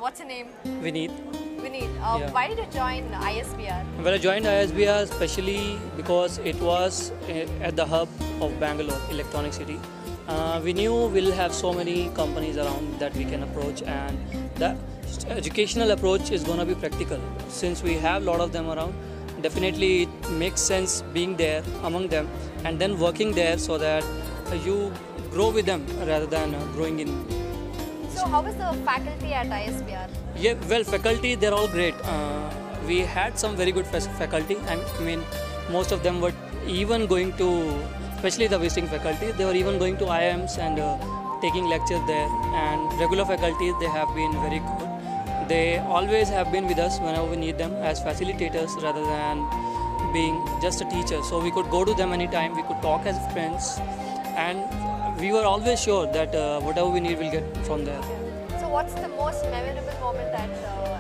What's your name? Vineet. Vineet. Yeah. Why did you join ISBR? Well, I joined ISBR especially because it was at the hub of Bangalore, Electronic City. We knew we'll have so many companies around that we can approach, and the educational approach is going to be practical. Since we have a lot of them around, definitely it makes sense being there among them and then working there so that you grow with them rather than growing in. So how is the faculty at ISBR? Yeah, well, faculty, they're all great. We had some very good faculty. I mean, most of them were even going to, especially the visiting faculty, they were even going to IIMs and taking lectures there. And regular faculty, they have been very good. They always have been with us whenever we need them as facilitators rather than being just a teacher. So we could go to them anytime, we could talk as friends, and we were always sure that whatever we need, we'll get from there. So what's the most memorable moment at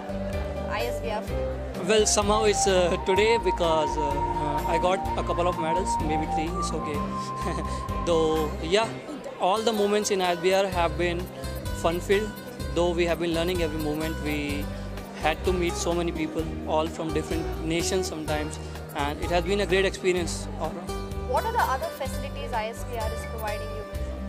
ISBR for you? Well, somehow it's today because I got a couple of medals, maybe 3, it's okay. Though, yeah, all the moments in ISBR have been fun-filled. Though we have been learning every moment, we had to meet so many people, all from different nations sometimes, and it has been a great experience all around. What are the other facilities ISBR is providing you?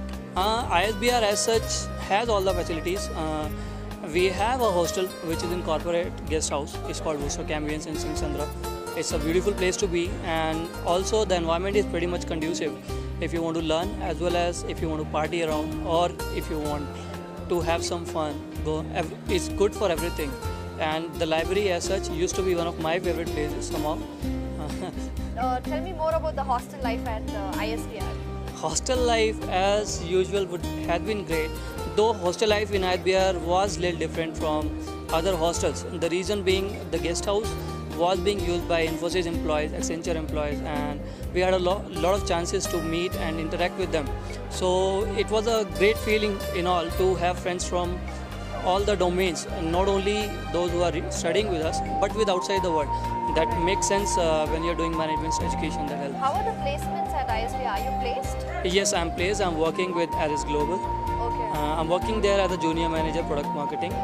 ISBR as such has all the facilities. We have a hostel which is in corporate guest house. It's called Worcester Cambians in Singh Sandra. It's a beautiful place to be, and also the environment is pretty much conducive if you want to learn as well as if you want to party around, or if you want to have some fun. It's good for everything. And the library as such used to be one of my favorite places somehow. Tell me more about the hostel life at ISBR. Hostel life as usual had been great, though hostel life in ISBR was a little different from other hostels. The reason being the guest house was being used by Infosys employees, Accenture employees, and we had a lot of chances to meet and interact with them. So it was a great feeling in all to have friends from all the domains, not only those who are studying with us, but with outside the world. That makes sense when you're doing management education. That helps. How are the placements at ISBR? Are you placed? Yes, I'm placed. I'm working with Aris Global. Okay. I'm working there as a junior manager, product marketing.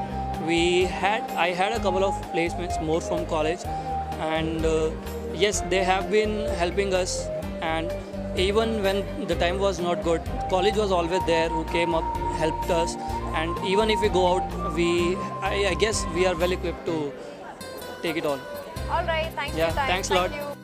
I had a couple of placements more from college, and yes, they have been helping us. And even when the time was not good, college was always there, who came up, helped us. And even if we go out, I guess we are well equipped to take it all. All right. Thanks for your time. Thanks a lot. Thank you.